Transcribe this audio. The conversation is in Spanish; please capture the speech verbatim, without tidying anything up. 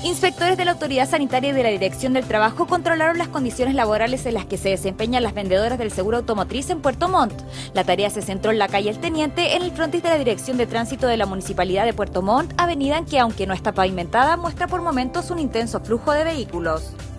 Inspectores de la Autoridad Sanitaria y de la Dirección del Trabajo controlaron las condiciones laborales en las que se desempeñan las vendedoras del seguro automotriz en Puerto Montt. La tarea se centró en la calle El Teniente, en el frontis de la Dirección de Tránsito de la Municipalidad de Puerto Montt, avenida en que, aunque no está pavimentada, muestra por momentos un intenso flujo de vehículos.